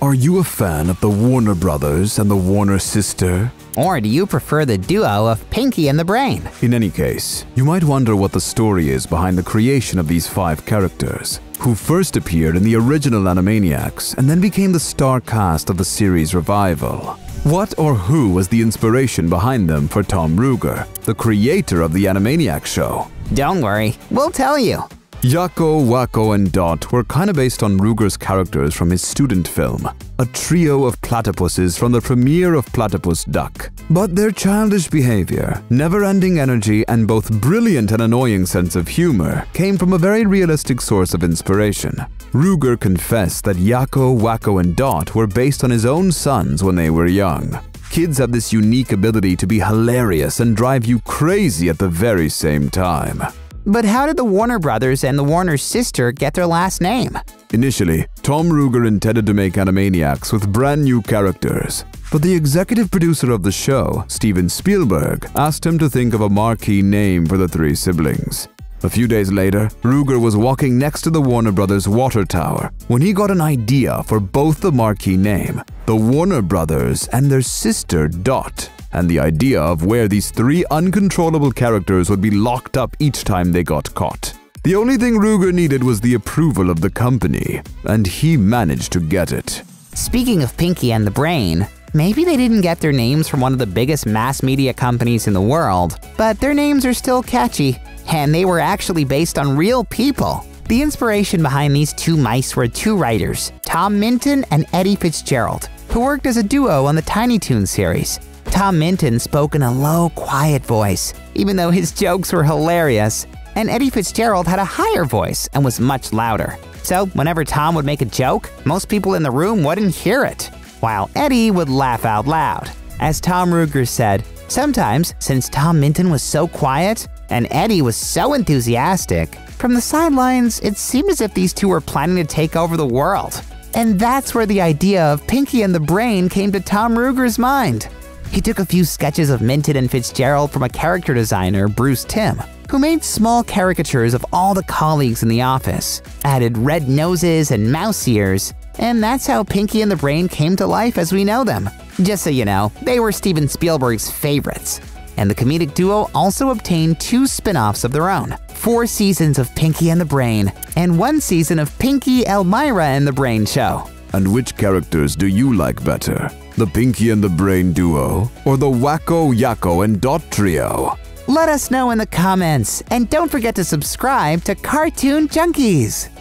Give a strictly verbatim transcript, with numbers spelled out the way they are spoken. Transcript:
Are you a fan of the Warner Brothers and the Warner sister? Or do you prefer the duo of Pinky and the Brain? In any case, you might wonder what the story is behind the creation of these five characters, who first appeared in the original Animaniacs and then became the star cast of the series revival. What or who was the inspiration behind them for Tom Ruegger, the creator of the Animaniacs show? Don't worry, we'll tell you. Yakko, Wakko and Dot were kinda based on Ruegger's characters from his student film, a trio of platypuses from the premiere of Platypus Duck. But their childish behavior, never-ending energy, and both brilliant and annoying sense of humor came from a very realistic source of inspiration. Ruegger confessed that Yakko, Wakko and Dot were based on his own sons when they were young. Kids have this unique ability to be hilarious and drive you crazy at the very same time. But how did the Warner Brothers and the Warner sister get their last name? Initially, Tom Ruegger intended to make Animaniacs with brand new characters, but the executive producer of the show, Steven Spielberg, asked him to think of a marquee name for the three siblings. A few days later, Ruegger was walking next to the Warner Brothers water tower when he got an idea for both the marquee name, the Warner Brothers, and their sister Dot, and the idea of where these three uncontrollable characters would be locked up each time they got caught. The only thing Ruegger needed was the approval of the company, and he managed to get it. Speaking of Pinky and the Brain, maybe they didn't get their names from one of the biggest mass media companies in the world, but their names are still catchy, and they were actually based on real people. The inspiration behind these two mice were two writers, Tom Minton and Eddie Fitzgerald, who worked as a duo on the Tiny Toons series. Tom Minton spoke in a low, quiet voice, even though his jokes were hilarious, and Eddie Fitzgerald had a higher voice and was much louder. So whenever Tom would make a joke, most people in the room wouldn't hear it, while Eddie would laugh out loud. As Tom Ruegger said, sometimes, since Tom Minton was so quiet and Eddie was so enthusiastic, from the sidelines it seemed as if these two were planning to take over the world. And that's where the idea of Pinky and the Brain came to Tom Ruegger's mind. He took a few sketches of Minton and Fitzgerald from a character designer, Bruce Timm, who made small caricatures of all the colleagues in the office, added red noses and mouse ears, and that's how Pinky and the Brain came to life as we know them. Just so you know, they were Steven Spielberg's favorites. And the comedic duo also obtained two spin-offs of their own, four seasons of Pinky and the Brain, and one season of Pinky, Elmira and the Brain Show. And which characters do you like better? The Pinky and the Brain duo, or the Wakko, Yakko and Dot trio? Let us know in the comments, and don't forget to subscribe to Cartoon Junkies!